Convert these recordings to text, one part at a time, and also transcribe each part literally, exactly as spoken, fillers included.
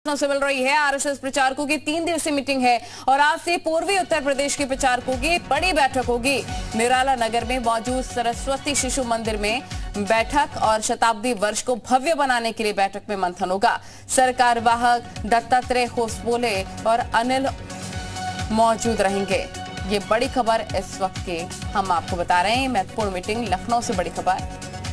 से मिल रही है। आरएसएस प्रचारकों की तीन दिवसीय मीटिंग है और आज से पूर्वी उत्तर प्रदेश के प्रचारकों की बड़ी बैठक होगी। निराला नगर में मौजूद सरस्वती शिशु मंदिर में बैठक और शताब्दी वर्ष को भव्य बनाने के लिए बैठक में मंथन होगा। सरकार वाहक दत्तात्रेय होसबोले और अनिल मौजूद रहेंगे। ये बड़ी खबर इस वक्त की हम आपको बता रहे हैं। महत्वपूर्ण मीटिंग लखनऊ से बड़ी खबर।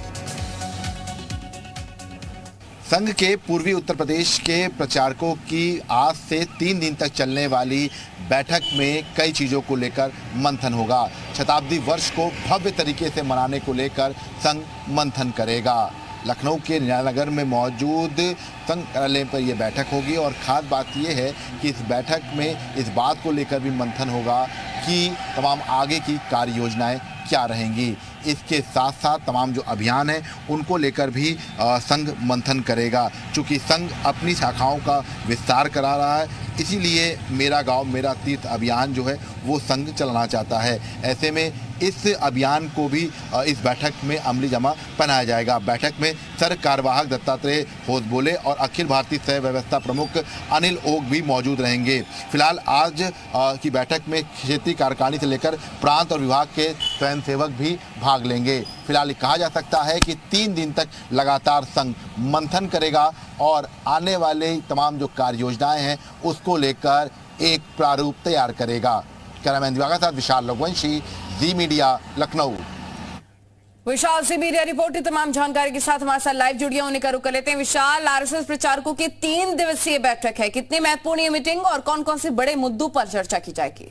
संघ के पूर्वी उत्तर प्रदेश के प्रचारकों की आज से तीन दिन तक चलने वाली बैठक में कई चीज़ों को लेकर मंथन होगा। शताब्दी वर्ष को भव्य तरीके से मनाने को लेकर संघ मंथन करेगा। लखनऊ के निराला नगर में मौजूद संघ कार्यालय पर यह बैठक होगी और ख़ास बात यह है कि इस बैठक में इस बात को लेकर भी मंथन होगा कि तमाम आगे की कार्य योजनाएं क्या रहेंगी। इसके साथ साथ तमाम जो अभियान हैं उनको लेकर भी संघ मंथन करेगा। चूँकि संघ अपनी शाखाओं का विस्तार करा रहा है, इसीलिए मेरा गांव मेरा तीर्थ अभियान जो है वो संघ चलाना चाहता है। ऐसे में इस अभियान को भी इस बैठक में अमली जमा पहनाया जाएगा। बैठक में सर कार्यवाहक दत्तात्रेय होसबोले और अखिल भारतीय सह व्यवस्था प्रमुख अनिल ओक भी मौजूद रहेंगे। फिलहाल आज की बैठक में क्षेत्रीय कार्यकारिणी से लेकर प्रांत और विभाग के स्वयंसेवक भी भाग लेंगे। फिलहाल कहा जा सकता है कि तीन दिन तक लगातार संघ मंथन करेगा और आने वाले तमाम जो कार्य योजनाएं हैं उसको लेकर एक प्रारूप तैयार करेगा। कैमरामैन दिवाकर के साथ Vishal Raghuvanshi, Zee media, Lucknow. Vishal Zee media report की तमाम जानकारी के साथ हमारे साथ लाइव जुड़िए होने का रुख कर लेते हैं। विशाल, आरएसएस प्रचारकों की तीन दिवसीय बैठक है, कितनी महत्वपूर्ण ये मीटिंग और कौन कौन से बड़े मुद्दों पर चर्चा की जाएगी?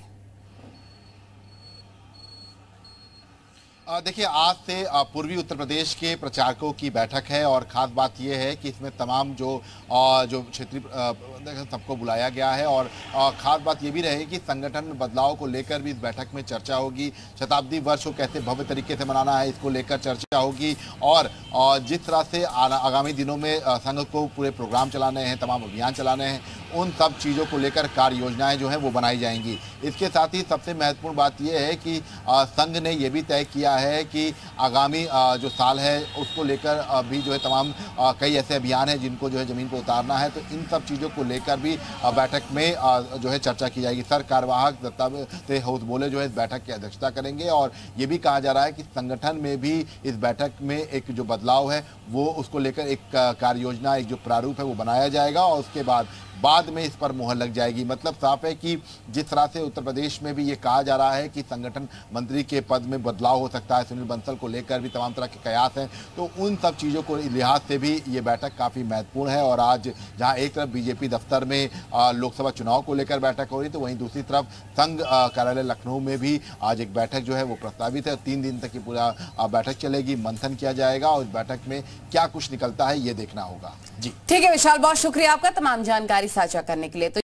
देखिए, आज से पूर्वी उत्तर प्रदेश के प्रचारकों की बैठक है और ख़ास बात यह है कि इसमें तमाम जो जो क्षेत्रीय सबको बुलाया गया है और ख़ास बात ये भी रहे कि संगठन में बदलाव को लेकर भी इस बैठक में चर्चा होगी। शताब्दी वर्ष को कैसे भव्य तरीके से मनाना है इसको लेकर चर्चा होगी और जिस तरह से आगामी दिनों में संघ को पूरे प्रोग्राम चलाने हैं, तमाम अभियान चलाने हैं, उन सब चीज़ों को लेकर कार्य योजनाएँ जो हैं वो बनाई जाएंगी। इसके साथ ही सबसे महत्वपूर्ण बात यह है कि संघ ने यह भी तय किया है कि आगामी जो साल है उसको लेकर भी जो है तमाम कई ऐसे अभियान हैं जिनको जो है ज़मीन पर उतारना है। तो इन सब चीज़ों को लेकर भी बैठक में जो है चर्चा की जाएगी। सर कार्यवाहक दत्तात्रेय होसबोले जो है इस बैठक की अध्यक्षता करेंगे और ये भी कहा जा रहा है कि संगठन में भी इस बैठक में एक जो बदलाव है वो उसको लेकर एक कार्य योजना, एक जो प्रारूप है वो बनाया जाएगा और उसके बाद बाद में इस पर मुहर लग जाएगी। मतलब साफ है कि जिस तरह से उत्तर प्रदेश में भी ये कहा जा रहा है कि संगठन मंत्री के पद में बदलाव हो सकता है, सुनील बंसल को लेकर भी तमाम तरह के कयास हैं, तो उन सब चीज़ों को लिहाज से भी ये बैठक काफ़ी महत्वपूर्ण है। और आज जहां एक तरफ बीजेपी दफ्तर में लोकसभा चुनाव को लेकर बैठक हो रही, तो वहीं दूसरी तरफ संघ कार्यालय लखनऊ में भी आज एक बैठक जो है वो प्रस्तावित है। तीन दिन तक ये पूरा बैठक चलेगी, मंथन किया जाएगा और इस बैठक में क्या कुछ निकलता है ये देखना होगा। जी ठीक है विशाल, बहुत शुक्रिया आपका तमाम जानकारी साझा करने के लिए। तो